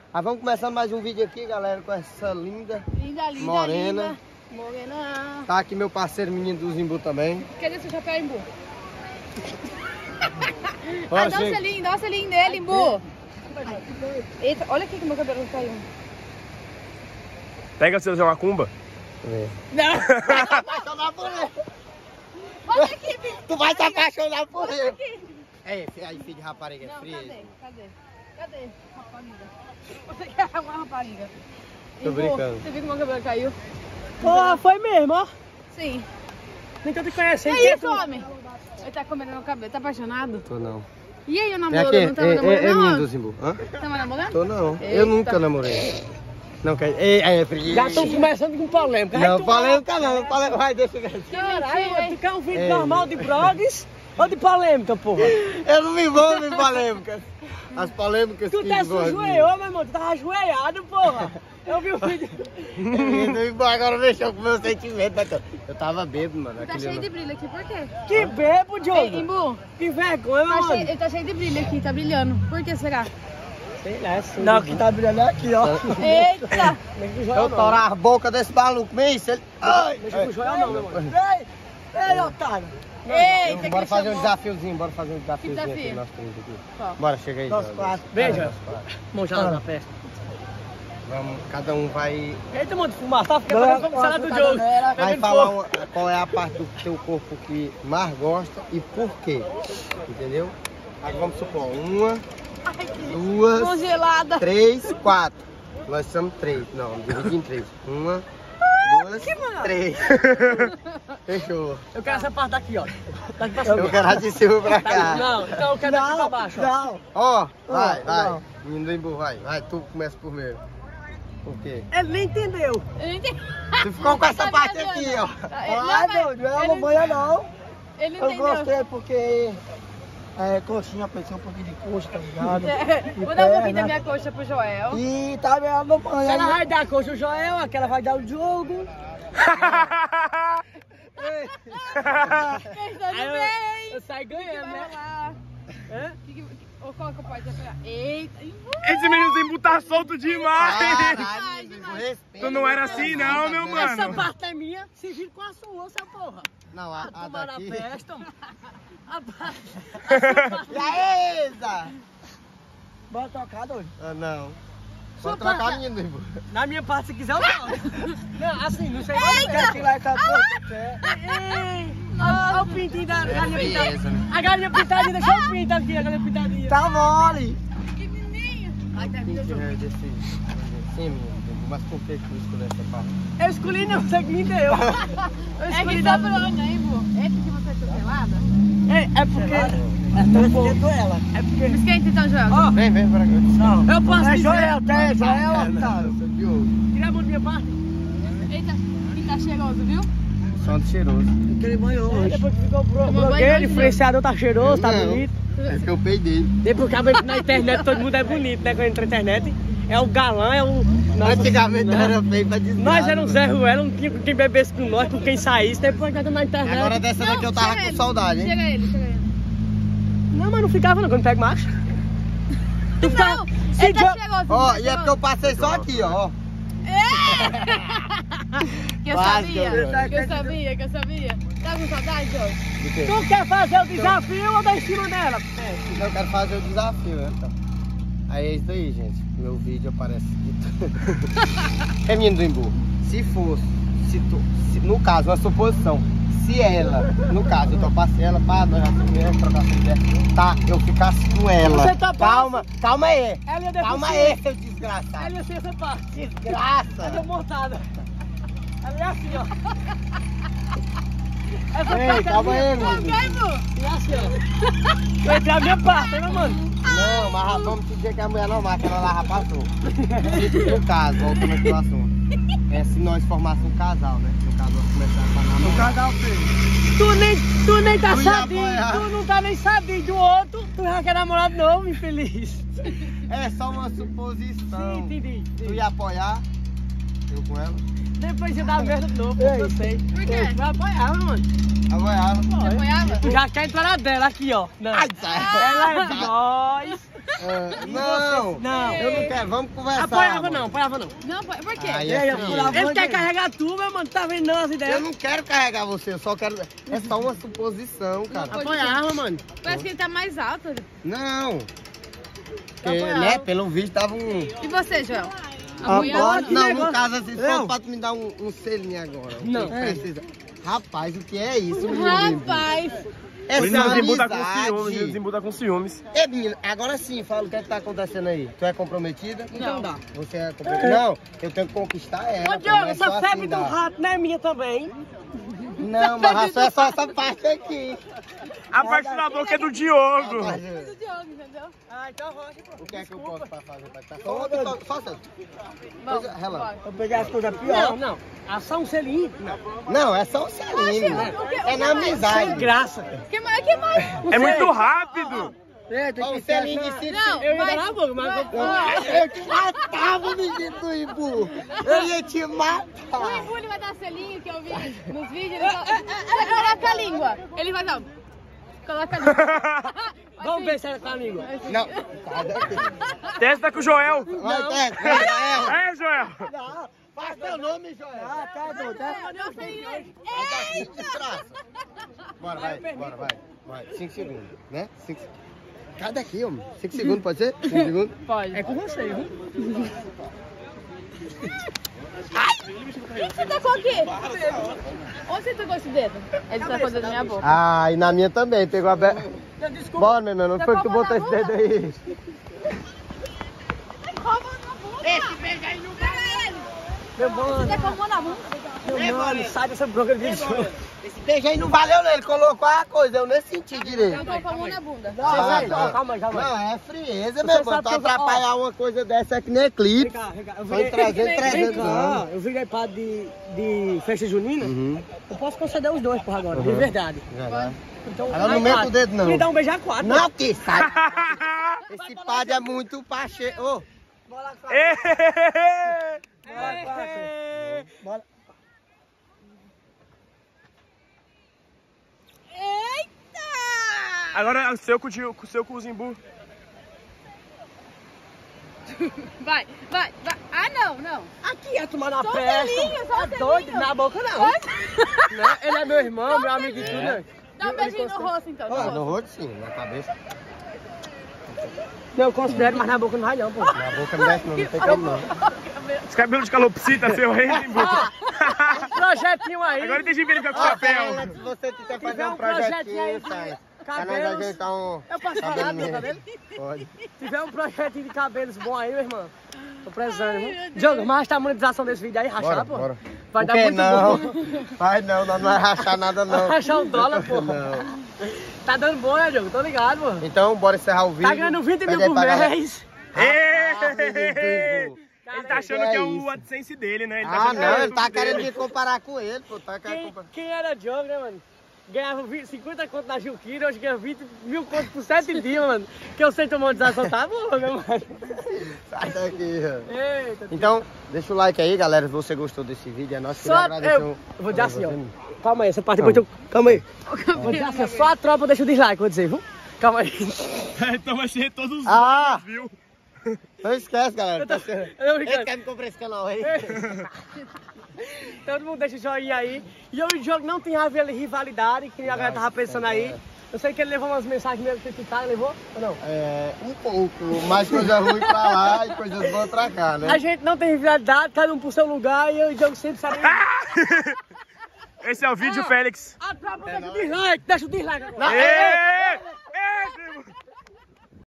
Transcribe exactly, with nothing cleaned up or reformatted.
Ah, vamos começar mais um vídeo aqui, galera, com essa linda, linda, linda morena. Linda. Morena. Tá aqui meu parceiro menino do Zimbu também. Cadê seu chapéu, Imbu? Bora, ah, dá um chega. selinho, dá um selinho dele, Imbu. Eita, olha aqui que meu cabelo caiu. Pega o seu Zé Macumba. É. Não. Vai se apaixonar por ele. Olha aqui, filho. Tu vai se apaixonar por Olha ele. aqui. É, aí filho de rapariga, é Não, frio. cadê? Cadê? Cadê? Rapariga. Você quer uma rapariga? Tô Imbu, brincando. Você viu que meu cabelo caiu? Porra, foi mesmo, ó. Sim. Nem que eu te conheci. É isso, homem. Ele tá comendo meu cabelo, tá apaixonado? Tô não. E aí, o É namoro? aqui, Não tava é, é, namorando, é menino não? do Zimbu. Hã? Tava namorando? Tô não. Eu Eita. nunca namorei. Não quer. É, é frio. Já estão começando com polêmica. Não, polêmica não, polêmica. Vai, deixa eu Caralho, tu quer um vídeo É. normal de blogs ou de polêmica, porra? Eu não me envolvo em polêmicas. As polêmicas Tu que até se envolvem. ajoelhou, meu irmão. Tu tava ajoelhado, porra. Eu vi o vídeo. Agora mexeu com o meu sentimento. mas eu- Eu tava bêbado, mano. Tá aquele cheio ano. de brilho aqui, por quê? Que bebo, Ei, Diogo. Imbu, Que vergonha, tá mano. cheio, ele tá cheio de brilho aqui, tá brilhando. Por que será? Sei lá, assim. Não, que tá brilhando é aqui, ó. Eita! Mexe com o joel Eu não. torar a boca desse maluco, me isso. Ele... Ai, Mexe com o joel não, meu mano. Ei, ei, otário. Eita, que Bora ele fazer um chamou. desafiozinho, bora fazer um desafiozinho Que desafio? aqui, nós três aqui. Qual? Bora, chega aí. Nós Jorge. quatro. Veja. Nós quatro. Monjada na festa. Vamos, cada um vai, Eita, mano, de fumar. Tá ficando parecendo como salada do Diogo. vai Bebendo falar fogo. uma- qual é a parte do teu corpo que mais gosta e por quê. Entendeu? Aí vamos supor, uma, Ai, que duas, congelada. três, quatro. Nós somos três. Não, dividi em três. Uma, duas, três. Fechou. Eu quero essa parte daqui, ó. Daqui pra cima. Eu quero a de cima pra cá. Não, então eu quero daqui pra baixo. Não. Ó, vai, Não, vai. não. Menino do Imbu, vai. Vai, tu começa primeiro. Por quê? Ele nem entendeu. Eu não entendi. Tu ficou com essa Tá parte viajando. aqui, ó. Ele não, Ai, mas meu, não é ele- uma banha não. Ele Eu entendeu. gostei porque é, coxinha, pensei um pouquinho de coxa, tá ligado? É, E vou dar um pouquinho perna. da minha coxa pro Joel. E tá vendo uma banha. Ela vai dar a coxa o Joel, aquela vai dar o jogo. Pensando Aí eu- bem. Eu saio ganhando, Vai né? lá. Hã? Que que- Ou qual que eu posso pegar? Eita. Imbu. Esse menino Zimbu tá solto demais. Caralho, Zimbu, respeita. Tu não era assim não, meu Essa mano. parte é minha, se vira com a sua, seu porra. Não, a, a Tomar na daqui. festa. A parte. E aí, Zá? Bora tocar, doido. Ah, não. Sua Pode trocar parte- a menina do Imbu. Na minha parte, se quiser, eu toco. Não, assim, não sei mais. Quer tirar essa porra? Olha o pintinho da galinha frieza, pintada. né? A galinha pintadinha, deixa eu pintar aqui, a galinha pintadinha. Tá mole. Pequenininho. Ai, tá Quem vindo. tiver desse. Sim, menino do Imbu. Mas por que que tu escolheu essa parte? Eu escolhi, não, você que me deu. Eu É escolhi que da... sobrou, né, Imbu? É porque você é atropelada? É, é porque... É tão pouco. ela. É porque... Me esquenta então, Joel. Ó, Vem, vem pra cá. não. Eu posso É dizer... Joel, tá? É Joel, É, otário. não. Eu sou Diogo. Tira a mão da minha parte. Eita, que tá cheiroso, viu? Som cheiroso. Aquele banhou hoje. Depois que ficou bro- Tomou banho blogueiro, hoje, influenciador, tá cheiroso, tá Não. bonito. É que eu peidei. Depois que acaba na internet, todo mundo é bonito, né? Quando entra na internet, é o galã, é o... Nossa, Antigamente não. era feio pra desgraça. Nós éramos Zé Ruela, não tinha quem bebesse com nós, com quem saísse, depois que entra na internet... Agora dessa daqui eu tava chega com ele. saudade, hein? Chega ele, chega ele. Não, mas não ficava não, quando pega macho. Tu ficava... Não, Se ele tá jo- cheiroso. Ó, tá e é porque eu passei só aqui, ó. Que eu Quase sabia, que eu- que eu sabia, que eu sabia. Tá com saudade, Joel? Do quê? Tu quer fazer o desafio ou dar em cima dela? Eu quero fazer o desafio, né? Então. Aí é isso aí, gente. Meu vídeo aparece de tudo. É menino do Imbu. Se fosse, se tu, se- no caso, uma suposição. Se ela, no caso, eu topasse ela, pá, nós já mulher, trocar essa ideia, tá, eu ficasse com ela. Você topasse? Calma, calma aí. Ela ia Calma deficiente. aí, seu desgraçado. Ela ia ser essa parte. Desgraça. Ela é montada. Ela é assim, ó. Essa Ei, parte calma é aí, minha. menino. E assim, ó. Vai entrar a minha parte, né, mano? Não, mas vamos dizer que a mulher não vai, que ela lá rapazou. No caso, voltando aqui ao assunto. É se nós formássemos um casal, né? No caso, nós começarmos a namorar. No casal feio. Tu nem, tu nem tá Tu ia sabendo, apoiar. tu não tá nem sabendo do outro, tu já quer namorado novo, infeliz. É só uma suposição. Sim, entendi. Tu ia apoiar? Eu com ela? Depois você dá merda de novo, eu sei. Por quê? Eu vai apoiar, mano. Apoiava. Você apoiava? Tu já quer entrar na dela aqui, ó. Não. Ai, sai. Ela é de nós. Ah, não, Não. eu não quero, vamos conversar. Apoiava mano. não, apoiava não. Não, por por quê? Aí E aí, é ó, frio. Ele quer carregar tu, meu mano, tá vendo não as Eu ideias? não quero carregar você, eu só quero. É só uma suposição, cara. Apoiava, mano. Parece que ele tá mais alto. Não. Porque, Apoiava. né, pelo visto tava um. E você, Joel? Ah, Apoiava? pode, não, no negócio. caso assim, só Eu? pra tu me dar um, um selinho agora. Não. Quem precisa. Rapaz, o que é isso, menino? Rapaz. Essa O menino Zimbu tá com amizade. ciúmes, o menino Zimbu tá com ciúmes. Ei, menina, agora sim, fala o que é que tá acontecendo aí. Tu é comprometida? Não. dá. Você é comprometida? Não, eu tenho que conquistar ela. Ô, pô, Diogo, não é essa só febre assim, do dá. rato não é minha também. Não, mas só é só essa parte aqui. A parte da boca é do Diogo. Rapaz, Do Diogo, entendeu? Ah, então rocha, pô. o que é que eu posso pra fazer pra estar? Só uma vitória, só essa. Vamos, Coisa- relaxa. bora. Eu peguei as coisas piores. Não, não. Ah, só um selinho. Não, é só um selinho. Oxe, o que- o É que na mais? amizade. Sem graça. Que mais? Que mais? É muito rápido. É, tem Ó, que o ter selinho de essa- cinco. Não, Eu ia mas- dar na boca, mas... mas- Eu eu te matava, menino do Ibu. Eu ia te O matar. Ibu, ele vai dar selinho que eu vi nos vídeos. Ele fala, "Você coloca a língua. Ele vai dar. Coloca a língua. Vai Vamos sim. ver se ela tá a língua. Não, sai daqui. Testa com o Joel. Vai, vai, vai, vai. É, Joel. Não, faz teu nome, Joel. Ah, tá bom, tá? Não, selinho. Sai daqui, desgraça. Bora, vai, bora, vai. Vai, cinco segundos, né? Cinco... Sai daqui, homem. Cinco segundos, pode ser? Cinco segundos? Pode. É com você, viu? O que você tacou aqui? Onde você tacou esse dedo? Ele tacou o dedo na minha boca. Ah, e na minha também, pegou a... Be... Desculpa. Bora, meu irmão, não foi que tu botou esse dedo aí. Esse beijo aí não vai ele. Meu mano, Você tacou a mão na bunda. meu mano, sai dessa bronca de jogo. Esse beijo aí não valeu, né? Ele colocou a coisa, eu nem senti Eu direito. colocou a mão na bunda. Ah, Não, tá. calma aí, calma aí. Não, é frieza, Você meu irmão. sabe Tu que eu- atrapalhar uma coisa dessa é que nem eclipse. Vem cá, vem cá. Eu Foi virei- trezentos, Vem trezentos cá, anos. eu virei padre de, de festa junina. Uhum. Eu posso conceder os dois por agora, de Uhum. verdade. Já vai. Então, Agora não vai, meta quatro. o dedo, não. Me dá um beijo a quatro. Não, que sai. Esse padre é muito pache... Ô, Bola quatro. Ê! Bola quatro. Bola. Agora o seu com o Dio- com o seu com o Zimbu. Vai, vai, vai. Ah, não, não. Aqui é tomar na Só festa. selinho, só É doido, selinho. na boca não. Né? Ele é meu irmão, meu amigo e tudo, né? Dá um beijinho no rosto, então. no ó, rosto. no rosto sim, na cabeça. Não, eu considero, mas na boca não vai não, pô. Na boca não desce não, não tem como não. Esse cabelo de calopsita, seu rei, Zimbu. Um projetinho aí. Agora entendi bem com o Ó, chapéu. Fernanda, se você quiser fazer tiver um um projetinho projetinho, aí, sai. cabelos- Pra nós ajeitar um... Eu posso falar do meu cabelo? Pode. Se tiver um projetinho de cabelos bom aí, meu irmão, tô precisando, viu? Diogo, mas tá a monetização desse vídeo aí, rachar, Bora, pô. bora. Vai Por dar que muito não? bom. Vai não, nós não vai rachar nada não. Vai rachar um dólar, pô. Não. Tá dando bom, né, Diogo? Tô ligado, pô. Então, bora encerrar o vídeo. Tá ganhando vinte mil Pede aí por pra galera. mês. Ê! Zimbu. Ele tá achando Que que é é o isso? AdSense dele, né? Ele tá Ah, achando que é não, o ele tá YouTube querendo dele. me comparar com ele, pô. Tá querendo Quem, comparar. quem era Diogo, né, mano? Ganhava vinte, cinquenta conto na Juquira, hoje ganha vinte mil conto por sete dias, mano. Que eu sei que a monetização tá boa, meu mano. Sai daqui, ó. Eita. Então, deixa o like aí, galera, se você gostou desse vídeo. É nosso Só eu, eu vou dizer assim, ó. Calma aí, essa parte depois eu... Calma aí. Vou dizer assim, ó, só a tropa deixa o dislike, vou dizer, viu? Calma aí. Então vai ser todos os Ah! vídeos, viu? Não esquece, galera. Eu tô- Tá sendo... eu tô Ele brincando. quer me comprar esse canal aí. Todo mundo deixa o joinha aí. E eu e o Diogo não tem a ver rivalidade, que a galera tava pensando aí. Eu sei que ele levou umas mensagens meio que tá, levou ou não? É, um pouco. Mais coisa ruim pra lá e coisas boas pra cá, né? A gente não tem rivalidade, cada um pro seu lugar e eu e o Diogo sempre sabemos. Esse é o vídeo, Félix. A tropa deixa o dislike, deixa o dislike agora. Não, Ê!